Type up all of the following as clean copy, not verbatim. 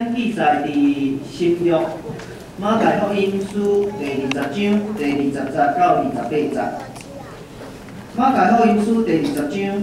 记载伫新约马太福音书第20章第20节到28节。马太福音书第20章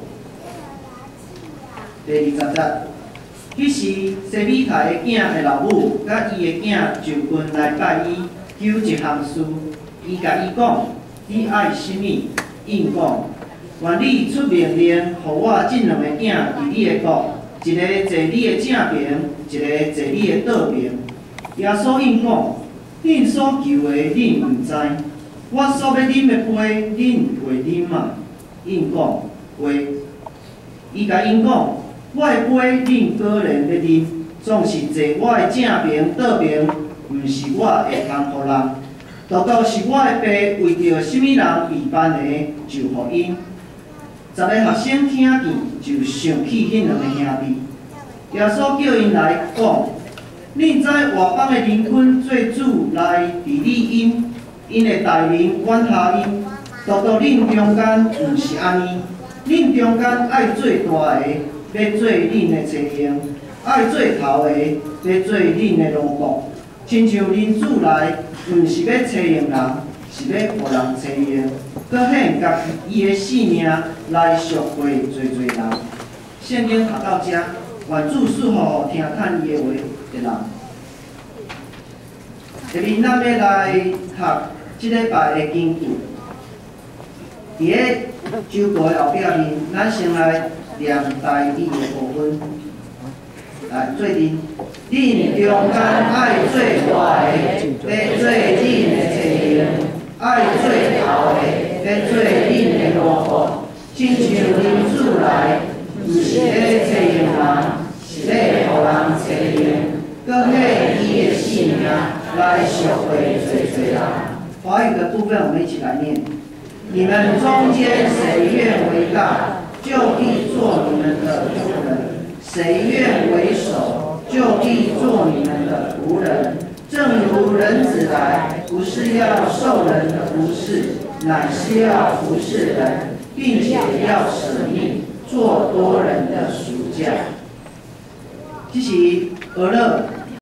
第20节，迄时西米太的囝的老母甲伊的囝就近来拜伊，求一项事。伊甲伊讲：你爱什么？应讲：愿你出命令，互我这两个囝伫你的国，一个坐你的正边，一个坐你的倒边。耶稣应讲：恁所求的，恁毋知；我所要啉的杯，恁会啉嘛？应讲：会。伊甲因讲：我的杯，恁果然要啉，总是坐我的正边、倒边，毋是我会通互人。独到是我的爸为着什么人备办的，就互因。10个学生听见，就想起迄两个兄弟。耶稣叫因来讲：恁知外邦的人群做主来治理因会带领管辖因。独到恁中间毋是安尼，恁中间爱做大个，要做恁的妻用；爱做头个，要做恁的奴仆。亲像恁主来，毋是要妻用人，是要互人妻用，搁献家己伊的性命来赎回侪侪人。圣经读到遮，愿主赐互听看伊的话的人。下面咱要来读即礼拜的经句。伫个周报的后壁面，咱先来念台语的部分。来做阵，恁中间爱做大个，要做恁的妻用；爱做头个，要做恁的奴仆。亲像恁主来，毋是咧妻用人，是咧互人妻用，搁献伊的性命来赎回侪侪人。华语的部分，我们一起来念：你们中间谁愿为大，就必做你们的主人。谁愿为首，就必做你们的仆人。正如人子来，不是要受人的服侍，乃是要服侍人，并且要舍命，做多人的赎价。这是俄勒